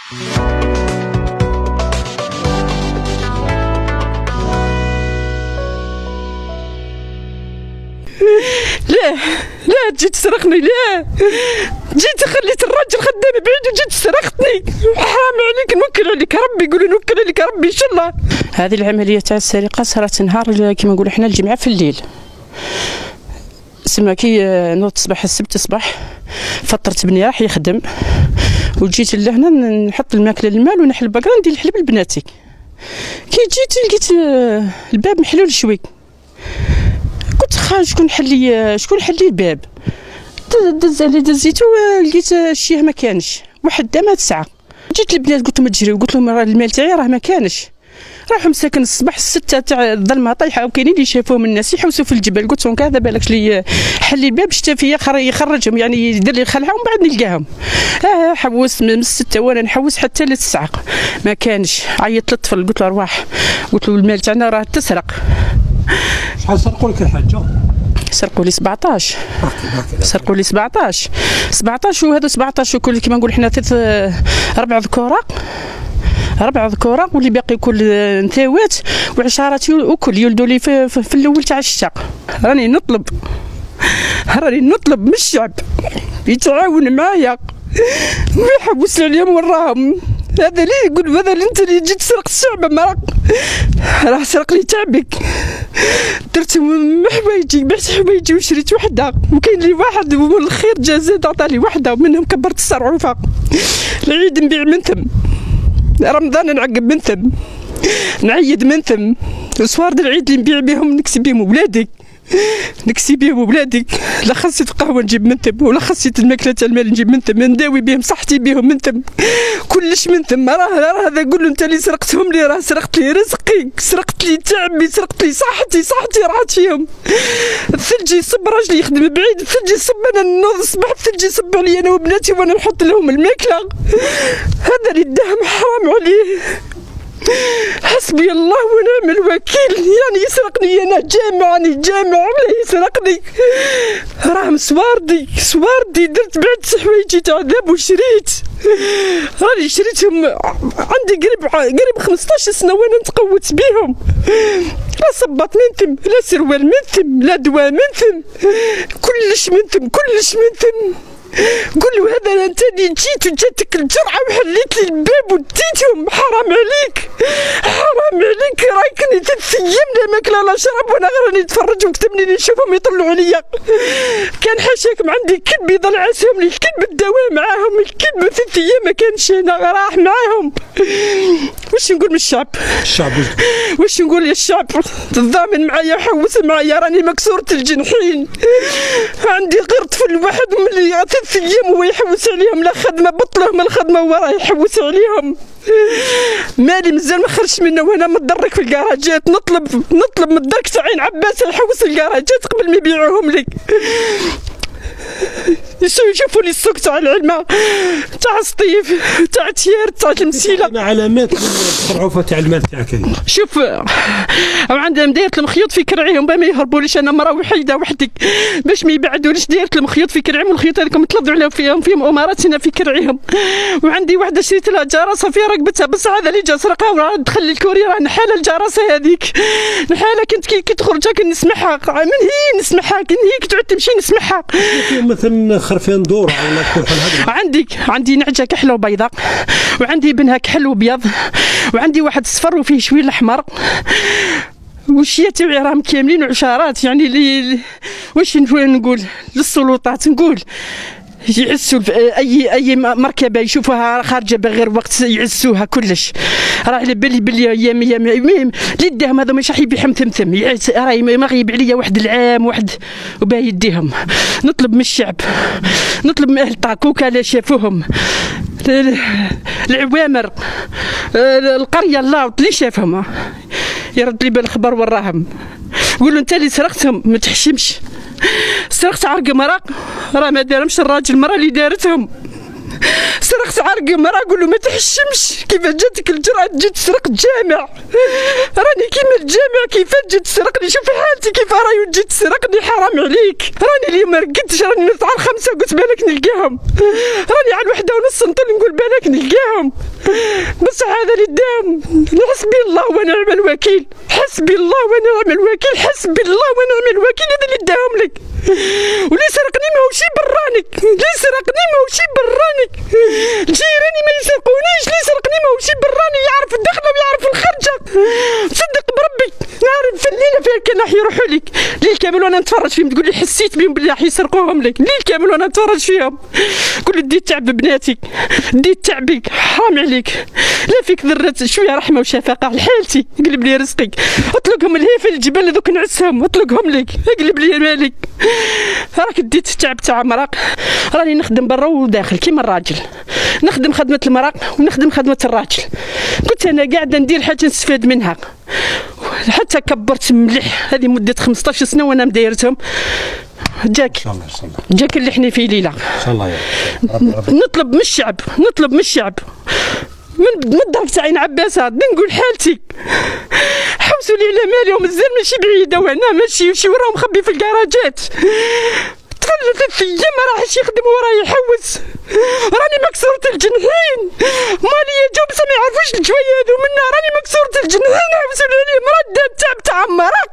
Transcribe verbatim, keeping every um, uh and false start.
لا لا تجي تسرقني، لا جيت خليت الراجل خدام بعيد وجيت سرقتني، حرام عليك، نوكل عليك ربي، يقولوا نوكل عليك ربي ان شاء الله. هذه العمليه تاع السرقه صارت نهار كيما نقولوا حنا الجمعه في الليل، سما كي نوض صباح السبت صباح فطرت بني راح يخدم، وجيت لهنا نحط الماكله للمال ونحل البقره ندير الحليب لبناتي. كي جيت لقيت الباب محلول شوي، قلت خا شكون حل لي شكون حل لي الباب، دز علي دزيتو لقيت الشيه ما كانش، واحد دامها تسعه. جيت للبنات قلت لهم تجريو، قلت لهم راه المال تاعي راه ما كانش، راحوا مساكن الصباح السته تاع الظلمه طايحه، وكاينين اللي شافوهم الناس يحوسوا في الجبل. قلت لهم كذا بالك لي حل الباب شتا فيا يخرجهم، يعني يدير لي خلعه ومن بعد نلقاهم. اه حوست من السته وانا نحوس حتى للتسعه ما كانش. عيطت للطفل قلت له ارواح، قلت له المال تاعنا راه تسرق. شحال سرقوا لك الحاجه؟ سرقوا لي سبعطاش، سرقوا لي سبعطاش سبعطاش وهذو سبعطاش وكل كيما نقول حنا ثلاث اربع ذكورة ربع ذكورة، واللي باقي كل نثاوات وعشارات وكل يولدوا لي في, في, في الاول تاع الشتاء. راني نطلب راني نطلب من الشعب يتعاون معايا ويحبس عليهم وراهم. هذا ليه يقول هذا اللي انت اللي جيت تسرق الشعب، ما راه سرق لي تعبك. درت حوايجي، بعت حوايجي وشريت وحده، وكاين لي واحد ومن الخير جا زاد عطاني وحده، ومنهم كبرت الصرعوفه. العيد نبيع من ثم، رمضان نعقب من ثم، نعيد من ثم، وصوارد العيد اللي نبيع بهم نكسي بهم ولادي، نكسي بهم ولادي. لا خصيت القهوه نجيب من ثم، ولا خصيت الماكله تاع المال نجيب من ثم، نداوي بهم صحتي بهم من ثم، كلش من ثم. راه راه هذا قول له انت اللي سرقتهم لي، راه سرقت لي رزقي، سرقت لي تعبي، سرقت لي صحتي، صحتي راحت فيهم. الثلج يصب راجلي يخدم بعيد، الثلج يصب انا نوض الصباح الثلج يصب علي انا وبناتي وانا نحط لهم الماكله. هذا اللي داهم حرام عليه. حسبي الله ونعم الوكيل، يعني يسرقني انا جامع، راني جامع ولا يسرقني؟ راهم سواردي سواردي، درت بعت حوايجي تاع ذهب وشريت، راني شريتهم عندي قريب قريب خمسطاش سنه وانا نتقوت بيهم. لا صباط من ثم، لا سروال من ثم، لا دواء من ثم، كلش من ثم، كلش من ثم. قول له هذا انت اللي جيت وجاتك الجرعه وحليت لي الباب وديتهم، حرام عليك حرام عليك. رايكني ثلاث ايام لا ماكله لا شرب وانا غير راني نتفرج وكتبني نشوفهم يطلعوا عليا. كان حاشاكم عندي كلب يضل عاسهم لي الكلب الدواء معاهم، الكلب ثلاث ايام ما كانش هنا راح معاهم. واش نقول من الشعب؟ الشعب واش نقول يا الشعب؟ تضامن معايا وحوس معايا، راني مكسوره الجنحين، عندي غير طفل واحد ملي ثلاث ايام هو يحوس عليهم، لا خدمه بطله من الخدمه هو راه يحوس عليهم. مالي مازال ما خرجت منه وانا متدرك في الكراجات، نطلب نطلب من الدرك تاع عين عباس يحوس الكراجات قبل ما يبيعوهم لي. يشوفوا لي السوق تاع العلمه تاع سطيف تاع تيار تاع المسيله. علامات الصرعوفه تاع المال تاعك. شوف عندهم دايره المخيوط في كرعيهم باش ما يهربوليش، انا مرا وحيده وحدي باش ما يبعدوليش، دايره المخيوط في كرعيهم، والخيوط هذوك متلضعوا عليهم فيهم فيهم امارات هنا في كرعيهم. وعندي وحده شريت لها جراسه فيها رقبتها، بس هذا اللي جا سرقها وراه دخل لي الكوري، راه نحاله الجراسه هذيك نحاله. كنت كي تخرج كي نسمعها من هي نسمعها، كي هي تعود تمشي نسمعها. مثلا خرفان دورة ولا كحل هذا؟ عندي عندي نعجه كحله وبيضاء، وعندي بنها كحل وبيض، وعندي واحد صفر وفيه شويه الاحمر، والشيا تاعي راهم كاملين وعشارات. يعني لي واش نقول للسلطات، نقول يعسوا اي اي مركبه يشوفوها خارجه بغير وقت يعسوها كلش. راه على بالي بلي ايام ايام اللي داهم هذا مش راح يبيعهم ثمثم، راهي مغيب عليا واحد العام واحد وباه يديهم. نطلب من الشعب، نطلب من اهل طاكوكا اللي شافوهم، العوامر، القريه اللاوط اللي شافهم يرد لي بالخبر وراهم. قول له انت اللي سرقتهم ما تحشمش، سرقت عرق مرا راه ما دارهمش الراجل، المرا اللي دارتهم. سرقت عرق مرا قول له ما تحشمش، كيفاش جاتك الجرأة تجي تسرق جامع؟ راني كيما الجامع كيفاش تجي تسرقني؟ شوف حالتي كيف راهي وتجي تسرقني، حرام عليك. راني اليوم ما رقدتش، راني نطلع الخمسة قلت بالك نلقاهم، راني على الوحدة ونص نطل نقول بالك نلقاهم. بصح هذا اللي دام. حسبي الله ونعم الوكيل، حسبي الله ونعم الوكيل، حسبي الله ونعم الوكيل. هذا اللي داهم لك. واللي سرقني ماهوش برانك، اللي سرقني ماهوش برانك. جيراني ما يسرقونيش، اللي سرقني ماهوش براني، يعرف الدخله ويعرف الخرجه. صدق بربي نعرف في الليله فين كان راح يروحوا لك الليل كامل وانا نتفرج فيهم، تقول لي حسيت بهم باللي راح يسرقوهم لك الليل كامل وانا نتفرج فيهم. قول لي ديت تعب بناتك، ديت تعبك، حرام عليك. لا فيك ذره شويه رحمه وشفقه لحالتي، قلب لي رزقك. اطلقهم الهيفه الجبال هذوك نعسهم، اطلقهم لك، قلب لي مالك. راك ديت تعب تاع مرق. راني نخدم برا وداخل كيما الراجل، نخدم خدمه المرق ونخدم خدمه الراجل. كنت انا قاعده ندير حاجه نستفاد منها، حتى كبرت مليح. هذه مده خمسطاش سنه وانا مدايرتهم. جاك جاك اللي حنا في ليله ان شاء الله يا رب. نطلب من الشعب، نطلب من الشعب من من الضرب تاعين عباسات نقول حالتي، حوسوا لي على مالي ومازال ماشي بعيده، وهنا ماشي شي وراه مخبي في الكراجات. طفل ثلاث ايام ما راحش يخدم وراه يحوس. راني مكسورة الجنحين، مالي جو بس ما يعرفوش الجويه هذو منا. راني مكسورة الجنحين، حوسوا لي عليه مرده تعب تاع مرق.